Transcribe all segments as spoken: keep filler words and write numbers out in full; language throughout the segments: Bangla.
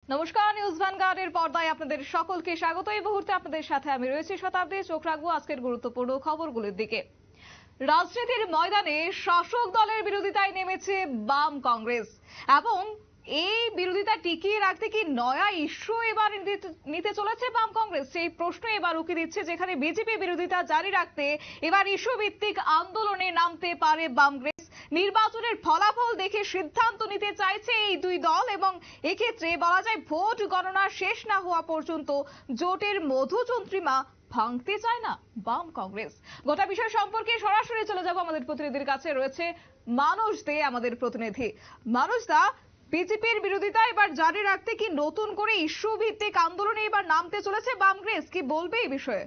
নমস্কার, নিউজ ভ্যানগার্ডের পর্দায় আপনাদের সকলকে স্বাগত। এই মুহূর্তে আপনাদের সাথে আমি রয়েছি শতাব্দী। চোখ রাখবো আজকের গুরুত্বপূর্ণ খবরগুলোর দিকে। রাজনীতির ময়দানে শাসক দলের বিরোধিতায় নেমেছে বাম কংগ্রেস এবং এই বিরোধিতা টিকিয়ে রাখতে কি নয়া ইস্যু এবার নিতে চলেছে বাম কংগ্রেস, সেই প্রশ্ন এবার উকি দিচ্ছে। যেখানে বিজেপি বিরোধিতা জারি রাখতে এবার ইস্যু ভিত্তিক আন্দোলনে নামতে পারে বাম কংগ্রেস। নির্বাচনের ফলাফল দেখে সিদ্ধান্ত নিতে চাইছে এই দুই দল এবং এক্ষেত্রে বলা যায় ভোট গণনা শেষ না হওয়া পর্যন্ত জোটের মধুচন্দ্রিমা ভাঙতে চায় না বাম কংগ্রেস। গোটা বিষয় সম্পর্কে সরাসরি চলে যাব আমাদের প্রতিনিধির কাছে। রয়েছে মানুষ দে, আমাদের প্রতিনিধি। মানুষ দা, বিজেপির বিরোধিতা এবার জারি রাখতে কি নতুন করে ইস্যু ভিত্তিক আন্দোলনে এবার নামতে চলেছে বাম কংগ্রেস, কি বলবে এই বিষয়ে?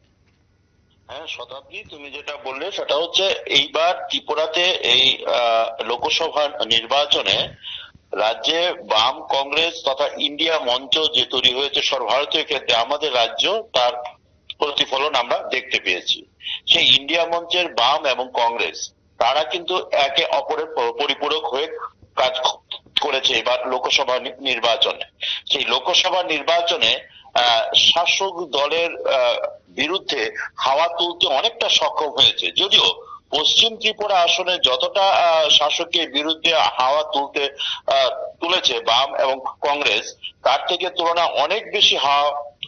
হ্যাঁ শতাব্দী, তুমি যেটা বললে সেটা হচ্ছে এইবার ত্রিপুরাতে এই লোকসভা নির্বাচনে রাজ্যে বাম কংগ্রেস তথা ইন্ডিয়া মঞ্চ যে তৈরি হয়েছে সর্বভারতীয় ক্ষেত্রে আমাদের রাজ্য তার প্রতিফলন আমরা দেখতে পেয়েছি। সেই ইন্ডিয়া মঞ্চের বাম এবং কংগ্রেস তারা কিন্তু একে অপরের পরিপূরক হয়ে কাজ করেছে এবার লোকসভা নির্বাচনে। সেই লোকসভা নির্বাচনে আহ শাসক দলের আহ বিরুদ্ধে হাওয়া তুলতে অনেকটা সক্ষম হয়েছে। যদিও পশ্চিম ত্রিপুরা আসনে যতটা শাসকের বিরুদ্ধে হাওয়া তুলতে তুলেছে বাম এবং কংগ্রেস, তার থেকে তুলনা অনেক বেশি হাওয়া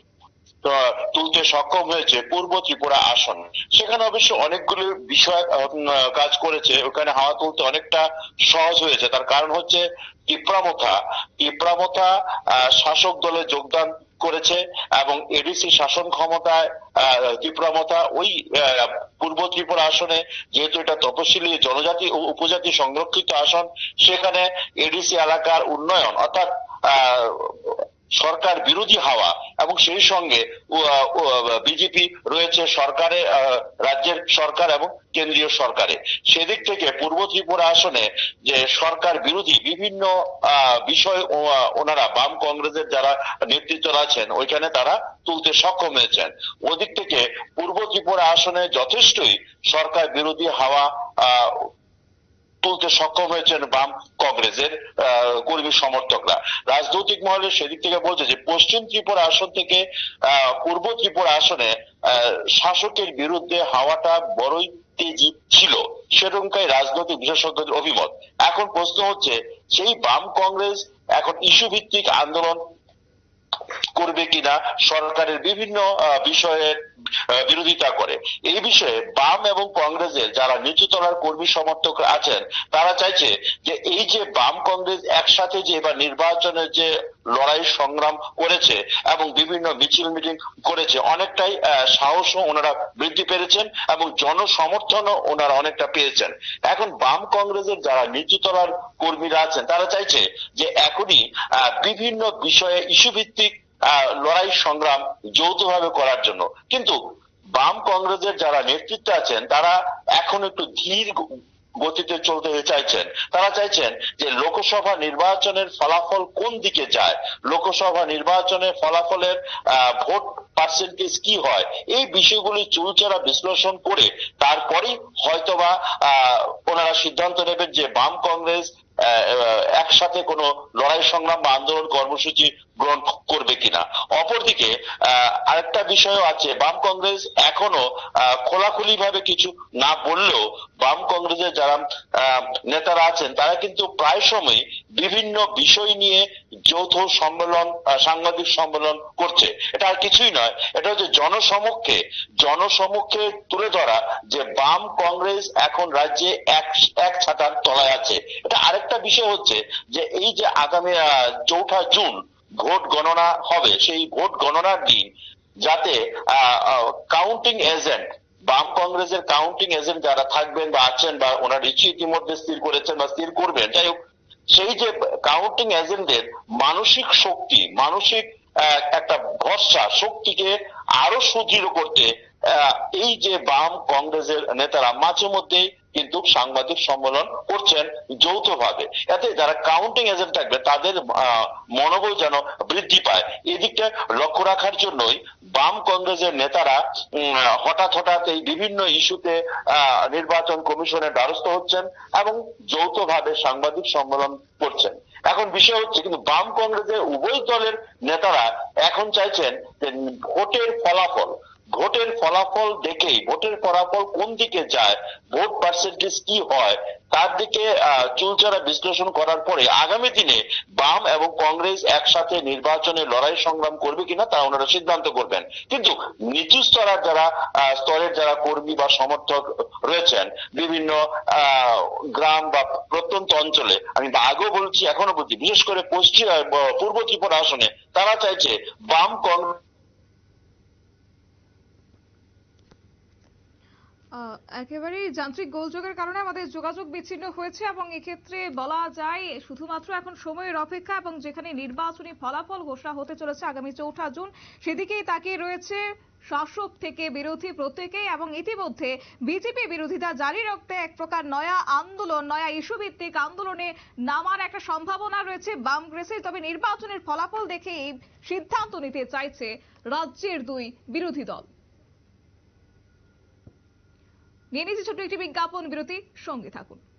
তুলতে সক্ষম হয়েছে পূর্ব ত্রিপুরা আসন। সেখানে অবশ্য অনেকগুলো বিষয় কাজ করেছে, ওখানে হাওয়া তুলতে অনেকটা সহজ হয়েছে। তার কারণ হচ্ছে টিপ্রামথা টিপ্রামথা শাসক দলে যোগদান করেছে এবং এডিসি শাসন ক্ষমতায় ত্রিপুরামথা ওই পূর্ব ত্রিপুরা আসনে, যেহেতু এটা তপশিলি জনজাতি ও উপজাতি সংরক্ষিত আসন, সেখানে এডিসি এলাকার উন্নয়ন অর্থাৎ আহ সরকার বিরোধী হাওয়া এবং সেই সঙ্গে বিজেপি রয়েছে সরকারে, রাজ্যের সরকার এবং কেন্দ্রীয় সরকারে। সেদিক থেকে পূর্ব ত্রিপুরা আসনে যে সরকার বিরোধী বিভিন্ন বিষয় ওনারা বাম কংগ্রেসের যারা নেতৃত্ব আছেন ওইখানে তারা তুলতে সক্ষম হয়েছেন। ওদিক থেকে পূর্ব ত্রিপুরা আসনে যথেষ্টই সরকার বিরোধী হাওয়া আহ তুলতে সক্ষম হয়েছেন বাম কংগ্রেসের কর্মী সমর্থকরা। রাজনৈতিক মহলে সেদিক থেকে বলছে যে পশ্চিম ত্রিপুরা আসন থেকে আহ পূর্ব ত্রিপুরা আসনে আহ শাসকের বিরুদ্ধে হাওয়াটা বড়ই তেজি ছিল, সেরকমটাই রাজনৈতিক বিশেষজ্ঞদের অভিমত। এখন প্রশ্ন হচ্ছে সেই বাম কংগ্রেস এখন ইস্যু ভিত্তিক আন্দোলন করবে কিনা সরকারের বিভিন্ন বিষয়ের বিরোধিতা করে। এই বিষয়ে বাম এবং কংগ্রেসের যারা নিচু তলার কর্মী সমর্থক আছেন তারা চাইছে যে এই যে বাম কংগ্রেস একসাথে যে এবার নির্বাচনের যে লড়াই সংগ্রাম করেছে এবং বিভিন্ন মিছিল মিটিং করেছে, অনেকটাই সাহসও ওনারা বৃদ্ধি পেরেছেন এবং জনসমর্থনও ওনারা অনেকটা পেয়েছেন। এখন বাম কংগ্রেসের যারা নিচু তলার কর্মীরা আছেন তারা চাইছে যে এখনই বিভিন্ন বিষয়ে ইস্যু ভিত্তিক লড়াই সংগ্রাম যৌথভাবে করার জন্য। কিন্তু বাম কংগ্রেসের যারা নেতৃত্বে আছেন তারা এখন একটু ধীর গতিতে চলতে চাইছেন। তারা চাইছেন যে লোকসভা নির্বাচনের ফলাফল কোন দিকে যায়, লোকসভা নির্বাচনের ফলাফলের আহ ভোট পার্সেন্টেজ কি হয়, এই বিষয়গুলি চুলচেরা বিশ্লেষণ করে তারপরেই হয়তোবা আহ ওনারা সিদ্ধান্ত নেবেন যে বাম কংগ্রেস একসাথে কোনো লড়াই সংগ্রাম বা আন্দোলন কর্মসূচি গ্রহণ করবে কিনা। অপরদিকে আহ আরেকটা বিষয় আছে, বাম কংগ্রেস এখনো আহ খোলাখুলি ভাবে কিছু না বললেও বাম কংগ্রেসের যারা নেতারা আছেন তারা কিন্তু প্রায় সময় বিভিন্ন বিষয় নিয়ে যৌথ সম্মেলন, সাংবাদিক সম্মেলন করছে। এটা আর কিছুই নয়, এটা হচ্ছে জনসমক্ষে জনসমক্ষে তুলে ধরা যে বাম কংগ্রেস এখন রাজ্যে এক এক ছাতার তলায় আছে। এটা আরেকটা বিষয় হচ্ছে যে এই যে আগামী চৌঠা জুন ভোট গণনা হবে, সেই ভোট গণনার দিন যাতে কাউন্টিং এজেন্ট, বাম কংগ্রেসের কাউন্টিং এজেন্ট যারা থাকবেন বা আছেন বা ওনার ইচ্ছে ইতিমধ্যে স্থির করেছেন বা স্থির করবেন, যাই হোক সেই যে কাউন্টিং এজেন্টদের মানসিক শক্তি, মানসিক একটা ভরসা শক্তিকে আরো সুদৃঢ় করতে এই যে বাম কংগ্রেসের নেতারা মাঝে মধ্যে কিন্তু সাংবাদিক সম্মেলন করছেন যৌথভাবে, এতে যারা কাউন্টিং এজেন্ট থাকবে তাদের মনোবল যেন বৃদ্ধি পায়। এদিকটা লক্ষ্য রাখার জন্যই বাম কংগ্রেসের নেতারা হঠাৎ হঠাৎ এই বিভিন্ন ইস্যুতে নির্বাচন কমিশনের দ্বারস্থ হচ্ছেন এবং যৌথভাবে সাংবাদিক সম্মেলন করছেন। এখন বিষয় হচ্ছে কিন্তু বাম কংগ্রেসের উভয় দলের নেতারা এখন চাইছেন যে ভোটের ফলাফল ভোটের ফলাফল দেখেই ভোটের ফলাফল কোন দিকে যায়, ভোট পার্সেন্টেজ কি হয়, তার দিকে চুলচেরা বিশ্লেষণ করার পরে আগামী দিনে বাম এবং কংগ্রেস একসাথে নির্বাচনে লড়াই সংগ্রাম করবে কিনা তা ওনারা সিদ্ধান্ত করবেন। কিন্তু নিচু স্তরের যারা স্তরের যারা কর্মী বা সমর্থক রয়েছেন বিভিন্ন আহ গ্রাম বা প্রত্যন্ত অঞ্চলে, আমি আগেও বলছি এখনো বলছি, বিশেষ করে পশ্চিম পূর্ব ত্রিপুরা আসনে তারা চাইছে বাম কংগ্রেস একেবারেই যান্ত্রিক গোলযোগের কারণে আমাদের যোগাযোগ বিচ্ছিন্ন হয়েছে এবং এক্ষেত্রে বলা যায় শুধুমাত্র এখন সময়ের অপেক্ষা এবং যেখানে নির্বাচনী ফলাফল ঘোষণা হতে চলেছে আগামী চৌঠা জুন সেদিকেই তাকিয়ে রয়েছে শাসক থেকে বিরোধী প্রত্যেকেই এবং ইতিমধ্যে বিজেপি বিরোধিতা জারি রাখতে এক প্রকার নয়া আন্দোলন নয়া ইস্যু ভিত্তিক আন্দোলনে নামার একটা সম্ভাবনা রয়েছে বাম কংগ্রেসের। তবে নির্বাচনের ফলাফল দেখে সিদ্ধান্ত নিতে চাইছে রাজ্যের দুই বিরোধী দল। নিয়ে নিচ্ছি ছোট্ট একটি বিজ্ঞাপন বিরতি, সঙ্গে থাকুন।